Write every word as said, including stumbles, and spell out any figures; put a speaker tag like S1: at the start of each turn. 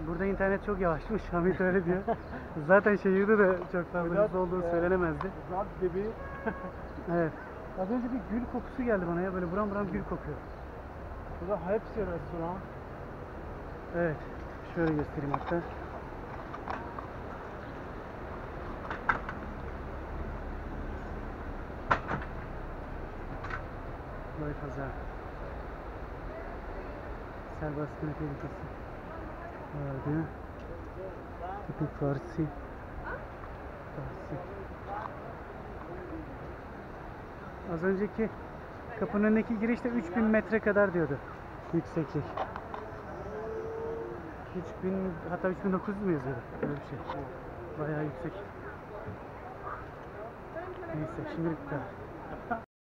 S1: Burada internet çok yavaşmış. Hamit öyle diyor. Zaten şehirde de çok fazla hızlı olduğu söylenemezdi.
S2: Zat gibi.
S1: Evet. Az önce bir gül kokusu geldi bana ya. Böyle buram buram gül kokuyor.
S2: Burada hepsi restoran.
S1: Evet. Şöyle göstereyim hatta. Böyle pazar. Serbest kına tehlikesi vardı. Tipik Farsi. Farsi. Az önceki kapının önündeki girişte üç bin metre kadar diyordu yükseklik. üç bin hatta üç bin dokuz yüz mü yazıyordu? Öyle bir şey. Bayağı yüksek. Neyse şimdilik bu kadar.